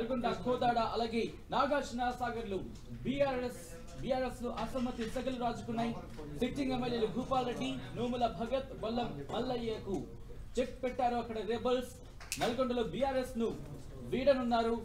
నల్గొండ కోదాడ అలాగే నాగార్జున సాగర్లు బీఆర్ఎస్ లో అసమ్మతి సగలు రాజుకున్నాయి. సిట్టింగ్ ఎమ్మెల్యేలు భూపాల్ రెడ్డి, నోముల భగత్, బొల్లం మల్లయ్యకు చెక్ పెట్టారు అక్కడ రెబల్స్. నల్గొండలో బీఆర్ఎస్ ను వీడనున్నారు.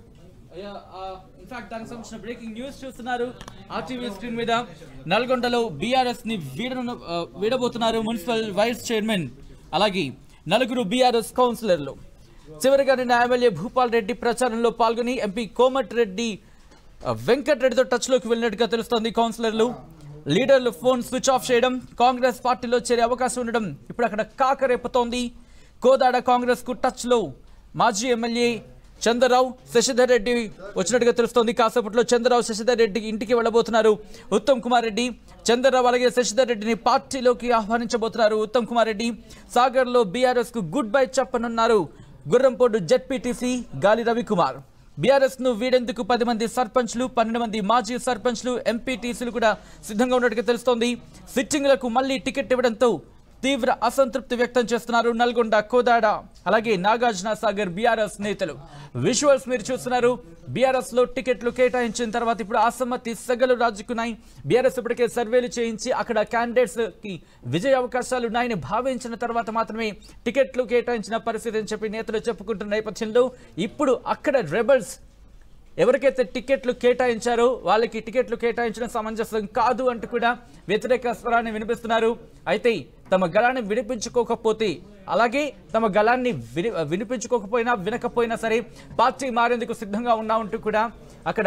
ఇన్ఫాక్ట్ దానికి సంబంధించిన బ్రేకింగ్ న్యూస్ చూస్తున్నారు ఆర్టీవీ స్క్రీన్ మీద. నల్గొండలో బీఆర్ఎస్ ని వీడబోతున్నారు మున్సిపల్ వైస్ చైర్మన్ అలాగే నలుగురు బీఆర్ఎస్ కౌన్సిలర్లు. చివరిగా నిన్న ఎమ్మెల్యే భూపాల్ రెడ్డి ప్రచారంలో పాల్గొని ఎంపీ కోమటిరెడ్డి వెంకటరెడ్డితో టచ్ లోకి వెళ్ళినట్టుగా తెలుస్తోంది. కౌన్సిలర్లు లీడర్లు ఫోన్ స్విచ్ ఆఫ్ చేయడం, కాంగ్రెస్ పార్టీలో చేరే అవకాశం ఉండడం ఇప్పుడు అక్కడ కాకరేపుతోంది. కోదాడ కాంగ్రెస్ కు టచ్ లో మాజీ ఎమ్మెల్యే చంద్రరావు, శశిధర్ రెడ్డి వచ్చినట్టుగా తెలుస్తోంది. కాసేపట్లో చంద్రరావు, శశిధర్ రెడ్డి ఇంటికి వెళ్ళబోతున్నారు. ఉత్తమ్ కుమార్ రెడ్డి, చంద్రరావు అలాగే శశిధర్ రెడ్డిని పార్టీలోకి ఆహ్వానించబోతున్నారు. ఉత్తమ్ కుమార్ రెడ్డి సాగర్ లో బీఆర్ఎస్ కు గుడ్ బై చెప్పనున్నారు. గుర్రంపోడు జెడ్పీటీసీ గాలి రవికుమార్. బీఆర్ఎస్ ను వీడేందుకు 10 మంది సర్పంచ్లు, 12 మంది మాజీ సర్పంచ్లు, ఎంపీటీసీలు కూడా సిద్ధంగా ఉన్నట్టుగా తెలుస్తోంది. సిట్టింగ్లకు మళ్లీ టికెట్ ఇవ్వడంతో తీవ్ర అసంతృప్తి వ్యక్తం చేస్తున్నారు నల్గొండ, కోదాడ అలాగే నాగార్జున సాగర్ బీఆర్ఎస్ నేతలు. విజువల్స్ మీరు చూస్తున్నారు. బీఆర్ఎస్ లో టికెట్లు కేటాయించిన తర్వాత ఇప్పుడు అసమ్మతి సెగలు రాజుకున్నాయి. బీఆర్ఎస్ ఇప్పటికే సర్వేలు చేయించి అక్కడ క్యాండిడేట్స్ కి విజయ అవకాశాలు ఉన్నాయని భావించిన తర్వాత మాత్రమే టికెట్లు కేటాయించిన పరిస్థితి అని చెప్పి నేతలు చెప్పుకుంటున్న నేపథ్యంలో ఇప్పుడు అక్కడ రెబల్స్ ఎవరికైతే టికెట్లు కేటాయించారో వాళ్ళకి టికెట్లు కేటాయించడం సమంజసం కాదు అంటూ కూడా వ్యతిరేక స్వరాన్ని వినిపిస్తున్నారు. అయితే తమ గళాన్ని వినిపించుకోకపోతే అలాగే తమ గళాన్ని వినిపించుకోకపోయినా వినకపోయినా సరే పార్టీ మారేందుకు సిద్ధంగా ఉన్నామంటూ కూడా అక్కడ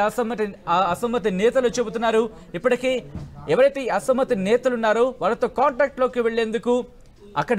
అసమ్మతి నేతలు చెబుతున్నారు. ఇప్పటికే ఎవరైతే అసమ్మతి నేతలు ఉన్నారో వాళ్ళతో కాంటాక్ట్ లోకి వెళ్లేందుకు అక్కడ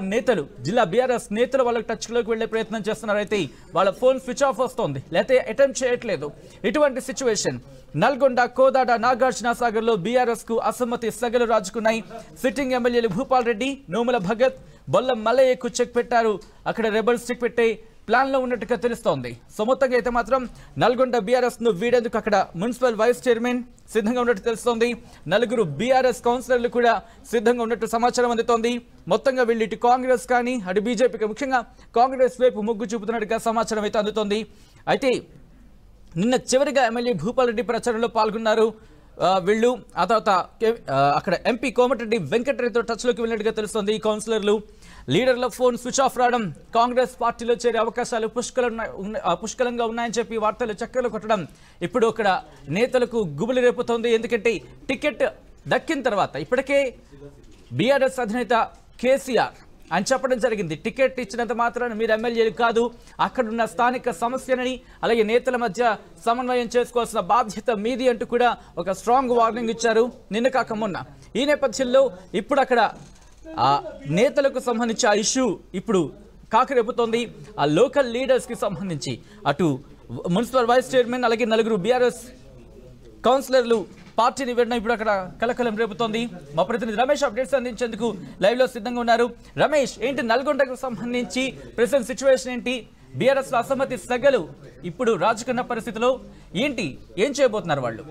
జిల్లా బీఆర్ఎస్ నేతలు వాళ్ళకి టచ్ లోకి వెళ్లే ప్రయత్నం చేస్తున్నారు. అయితే వాళ్ళ ఫోన్ స్విచ్ ఆఫ్ వస్తోంది, లేకపోతే అటెంప్ట్ చేయట్లేదు. ఇటువంటి సిచ్యువేషన్ నల్గొండ, కోదాడ, నాగార్జున సాగర్ లో బీఆర్ఎస్ కు అసమ్మతి సగలు రాజుకున్నాయి. సిట్టింగ్ ఎమ్మెల్యేలు భూపాల్ రెడ్డి, నోముల భగత్, బొల్లం మల్లయ్యకు చెక్ పెట్టారు. అక్కడ రెబల్స్ చెక్ పెట్టే ప్లాన్ లో ఉన్నట్టుగా తెలుస్తోంది. సో మొత్తంగా అయితే మాత్రం నల్గొండ బీఆర్ఎస్ ను వీడేందుకు అక్కడ మున్సిపల్ వైస్ చైర్మన్ సిద్ధంగా ఉన్నట్టు తెలుస్తోంది. నలుగురు బీఆర్ఎస్ కౌన్సిలర్లు కూడా సిద్ధంగా ఉన్నట్టు సమాచారం అందుతోంది. మొత్తంగా వీళ్ళు ఇటు కాంగ్రెస్ కానీ అటు బీజేపీకి ముఖ్యంగా కాంగ్రెస్ వైపు మొగ్గు చూపుతున్నట్టుగా సమాచారం అయితే అందుతోంది. అయితే నిన్న చివరిగా ఎమ్మెల్యే భూపాల్ రెడ్డి ప్రచారంలో పాల్గొన్నారు వీళ్ళు. ఆ తర్వాత అక్కడ ఎంపీ కోమటిరెడ్డి వెంకటరెడ్డితో టచ్ లోకి వెళ్ళినట్టుగా తెలుస్తోంది. ఈ కౌన్సిలర్లు లీడర్ల ఫోన్ స్విచ్ ఆఫ్ రావడం, కాంగ్రెస్ పార్టీలో చేరే అవకాశాలు పుష్కలంగా ఉన్నాయని చెప్పి వార్తలు చక్కర్లు కొట్టడం ఇప్పుడు అక్కడ నేతలకు గుబులు రేపుతోంది. ఎందుకంటే టికెట్ దక్కిన తర్వాత ఇప్పటికే బీఆర్ఎస్ అధినేత కేసీఆర్ అని చెప్పడం జరిగింది, టికెట్ ఇచ్చినంత మాత్రాన మీరు ఎమ్మెల్యేలు కాదు, అక్కడున్న స్థానిక సమస్యలని అలాగే నేతల మధ్య సమన్వయం చేసుకోవాల్సిన బాధ్యత మీది అంటూ కూడా ఒక స్ట్రాంగ్ వార్నింగ్ ఇచ్చారు నిన్న కాక మొన్న. ఈ నేపథ్యంలో ఇప్పుడు అక్కడ ఆ నేతలకు సంబంధించి ఆ ఇష్యూ ఇప్పుడు కాకరేపుతోంది. ఆ లోకల్ లీడర్స్ కి సంబంధించి అటు మున్సిపల్ వైస్ చైర్మన్ అలాగే నలుగురు బీఆర్ఎస్ కౌన్సిలర్లు పార్టీని విడడం ఇప్పుడు అక్కడ కలకలం రేపుతోంది. మా ప్రతినిధి రమేష్ అప్డేట్స్ అందించేందుకు లైవ్ లో సిద్ధంగా ఉన్నారు. రమేష్, ఏంటి నల్గొండకు సంబంధించి ప్రెసెంట్ సిచ్యువేషన్ ఏంటి? బీఆర్ఎస్ లో అసమ్మతి సగలు ఇప్పుడు రాజుకున్న పరిస్థితిలో ఏం చేయబోతున్నారు వాళ్ళు?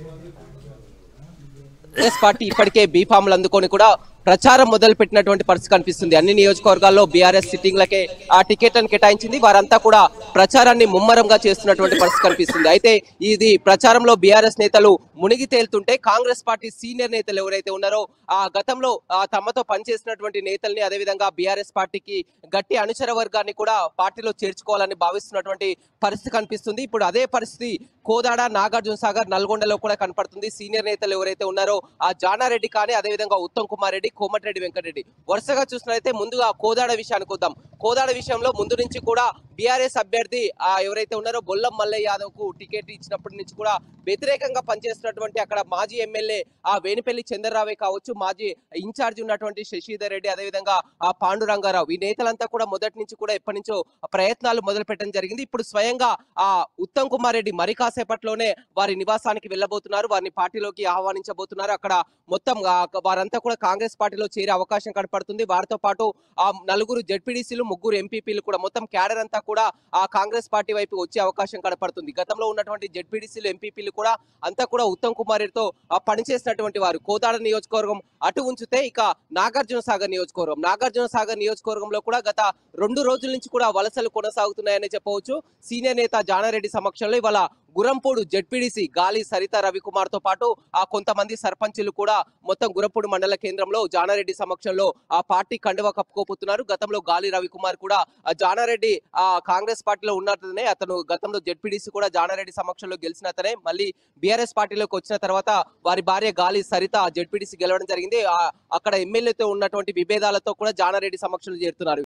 పార్టీ ఇప్పటికే బీఫామ్లు అందుకొని కూడా ప్రచారం మొదలు పెట్టినటువంటి పరిస్థితి కనిపిస్తుంది. అన్ని నియోజకవర్గాల్లో బీఆర్ఎస్ సిట్టింగ్లకే ఆ టికెట్లను కేటాయించింది. వారంతా కూడా ప్రచారాన్ని ముమ్మరంగా చేస్తున్నటువంటి పరిస్థితి కనిపిస్తుంది. అయితే ఇది ప్రచారంలో బీఆర్ఎస్ నేతలు మునిగి తేలుతుంటే కాంగ్రెస్ పార్టీ సీనియర్ నేతలు ఎవరైతే ఉన్నారో ఆ గతంలో తమతో పనిచేసినటువంటి నేతల్ని అదేవిధంగా బీఆర్ఎస్ పార్టీకి గట్టి అనుచర వర్గాన్ని కూడా పార్టీలో చేర్చుకోవాలని భావిస్తున్నటువంటి పరిస్థితి కనిపిస్తుంది. ఇప్పుడు అదే పరిస్థితి కోదాడ, నాగార్జున సాగర్, నల్గొండలో కూడా కనపడుతుంది. సీనియర్ నేతలు ఎవరైతే ఉన్నారో ఆ జానారెడ్డి కానీ అదేవిధంగా ఉత్తమ్ కుమార్ రెడ్డి, కోమటిరెడ్డి వెంకటరెడ్డి వరుసగా చూసినట్లయితే ముందుగా కోదాడ విషయానికి వద్దాం. కోదాడ విషయంలో ముందు నుంచి కూడా బీఆర్ఎస్ అభ్యర్థి ఎవరైతే ఉన్నారో బొల్లం మల్లయ్య యాదవ్ కు టికెట్ ఇచ్చినప్పటి నుంచి కూడా వ్యతిరేకంగా పనిచేస్తున్నటువంటి అక్కడ మాజీ ఎమ్మెల్యే వేణిపల్లి చంద్రరావే కావచ్చు, మాజీ ఇన్ఛార్జ్ ఉన్నటువంటి శశిధర్ రెడ్డి, అదేవిధంగా పాండురంగారావు, ఈ నేతలంతా కూడా మొదటి నుంచి కూడా ఎప్పటి నుంచో ప్రయత్నాలు మొదలు పెట్టడం జరిగింది. ఇప్పుడు స్వయంగా ఉత్తమ్ కుమార్ రెడ్డి మరి కాసేపట్లోనే వారి నివాసానికి వెళ్ళబోతున్నారు, వారిని పార్టీలోకి ఆహ్వానించబోతున్నారు. అక్కడ మొత్తం వారంతా కూడా కాంగ్రెస్ పార్టీలో చేరే అవకాశం కనపడుతుంది. వారితో పాటు నలుగురు జెడ్పీడీసీలు, ముగ్గురు ఎంపీపీలు కూడా మొత్తం క్యాడర్ అంతా కూడా ఆ కాంగ్రెస్ పార్టీ వైపు వచ్చే అవకాశం కనపడుతుంది. గతంలో ఉన్నటువంటి జెడ్పీటీసీలు ఎంపీపీలు కూడా అంతా కూడా ఉత్తమ్ కుమార్ రెడ్డితో పనిచేసినటువంటి వారు. కోదాడ నియోజకవర్గం అటు ఉంచితే ఇక నాగార్జున సాగర్ నియోజకవర్గంలో కూడా గత 2 రోజుల నుంచి కూడా వలసలు కొనసాగుతున్నాయని చెప్పవచ్చు. సీనియర్ నేత జానారెడ్డి సమక్షంలో ఇవాళ గురంపూడు జెడ్పీడీసీ గాలి సరిత రవికుమార్ తో పాటు కొంతమంది సర్పంచులు కూడా మొత్తం గురంపూడు మండల కేంద్రంలో జానారెడ్డి సమక్షంలో ఆ పార్టీ కండువా కప్పుకోపోతున్నారు. గతంలో గాలి రవికుమార్ కూడా జానారెడ్డి కాంగ్రెస్ పార్టీలో ఉన్నతనే, అతను గతంలో జెడ్పీడీసీ కూడా జానారెడ్డి సమక్షంలో గెలిచిన అతనే. మళ్ళీ బీఆర్ఎస్ పార్టీలోకి వచ్చిన తర్వాత వారి భార్య గాలి సరిత జెడ్పీడీసీ గెలవడం జరిగింది. అక్కడ ఎమ్మెల్యేతో ఉన్నటువంటి విభేదాలతో కూడా జానారెడ్డి సమక్షంలో చేరుతున్నారు.